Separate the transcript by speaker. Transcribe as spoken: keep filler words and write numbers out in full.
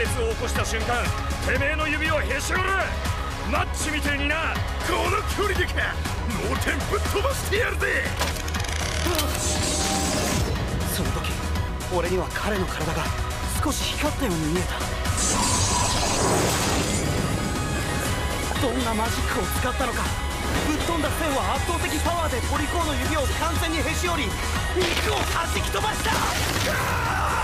Speaker 1: 鉄を起こした瞬間、てめえの指をへし折る。マッチみてえにな。
Speaker 2: この距離でか。脳天ぶっ飛ばしてやるぜ。
Speaker 3: その時俺には彼の体が少し光ったように見えた。どんなマジックを使ったのか、ぶっ飛んだ線は圧倒的パワーでポリコーの指を完全にへし折り、肉を弾き飛ばした。